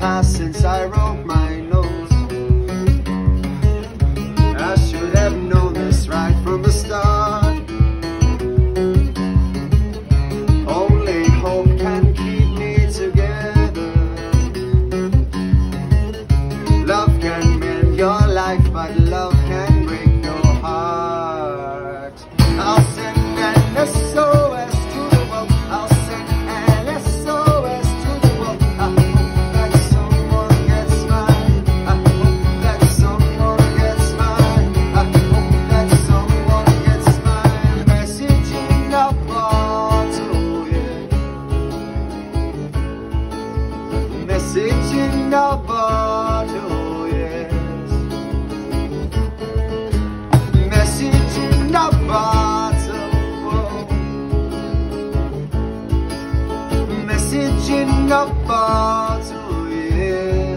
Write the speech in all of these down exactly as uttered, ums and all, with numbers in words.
passed since I wrote my notes. I should have known this right from the start. Only hope can keep me together. Love can mend your life, but love can break your heart. I'll send an S O S to the world. I'll send an S O S to the world. I hope that someone gets mine. I hope that someone gets mine. I hope that someone gets mine. Message in a bottle, yeah. Message in a bottle, yes. Message in a bottle. Message in a bottle, yeah.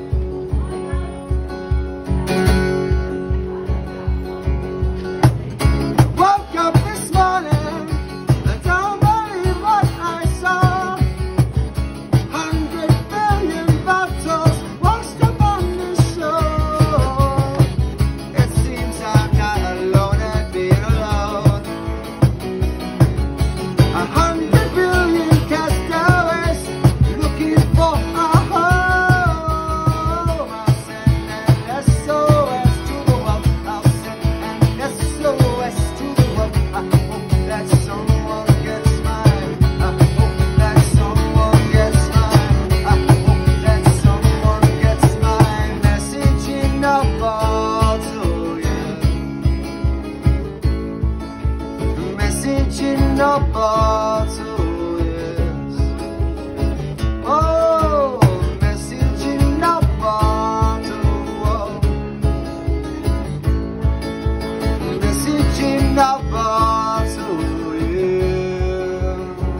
Woke up this morning, I don't believe what I saw. Hundred billion bottles washed up on the shore. It seems I'm not alone at being alone. A hundred billion castaways looking for a home. I'll send an S O S to the world. I'll send an S O S to the world. I hope that someone gets mine. I hope that someone gets mine. I hope that someone gets mine. Message in a bottle, yeah. Message in a bottle, yes. Oh, message in a bottle, oh. Message in a bottle, yeah.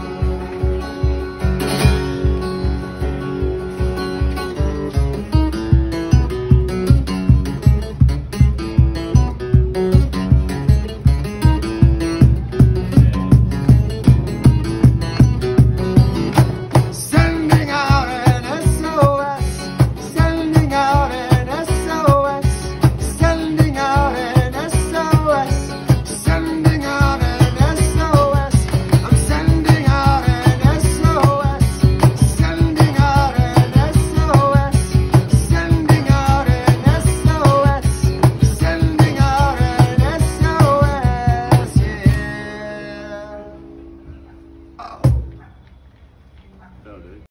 Sending out an S O S, sending out an S O S, sending out an S O S, sending out an S O S. I'm sending out an S O S, sending out an S O S, sending out an S O S, sending out an S O S, yeah. Oh.